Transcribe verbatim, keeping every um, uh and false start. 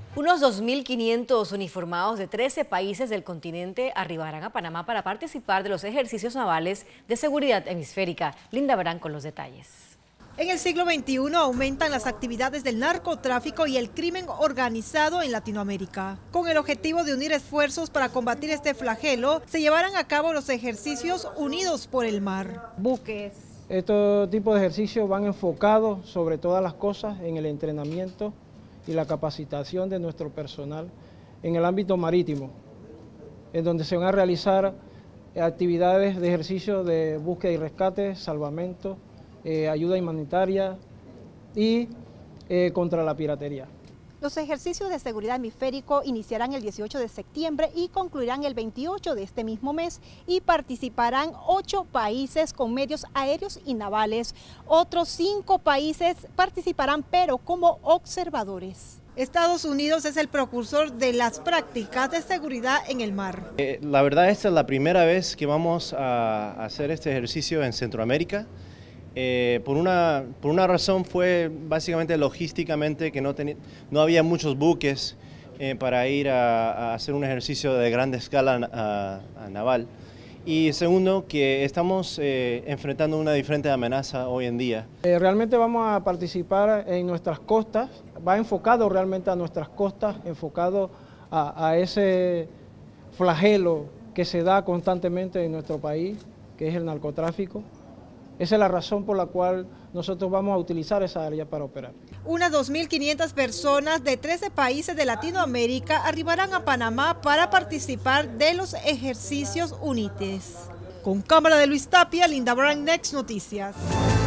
Unos dos mil quinientos uniformados de trece países del continente arribarán a Panamá para participar de los ejercicios navales de seguridad hemisférica. Linda Brán con los detalles. En el siglo veintiuno aumentan las actividades del narcotráfico y el crimen organizado en Latinoamérica. Con el objetivo de unir esfuerzos para combatir este flagelo, se llevarán a cabo los ejercicios Unidos por el Mar. Buques. Estos tipos de ejercicios van enfocados sobre todas las cosas en el entrenamiento y la capacitación de nuestro personal en el ámbito marítimo, en donde se van a realizar actividades de ejercicio de búsqueda y rescate, salvamento, eh, ayuda humanitaria y eh, contra la piratería. Los ejercicios de seguridad hemisférico iniciarán el dieciocho de septiembre y concluirán el veintiocho de este mismo mes y participarán ocho países con medios aéreos y navales. Otros cinco países participarán pero como observadores. Estados Unidos es el precursor de las prácticas de seguridad en el mar. Eh, la verdad, esta es la primera vez que vamos a hacer este ejercicio en Centroamérica. Eh, por, una, por una razón fue básicamente logísticamente que no, no había muchos buques eh, para ir a, a hacer un ejercicio de gran escala a, a naval. Y segundo, que estamos eh, enfrentando una diferente amenaza hoy en día. Eh, realmente vamos a participar en nuestras costas, va enfocado realmente a nuestras costas, enfocado a, a ese flagelo que se da constantemente en nuestro país, que es el narcotráfico. Esa es la razón por la cual nosotros vamos a utilizar esa área para operar. Unas dos mil quinientas personas de trece países de Latinoamérica arribarán a Panamá para participar de los ejercicios UNITES. Con cámara de Luis Tapia, Linda Brand, Next Noticias.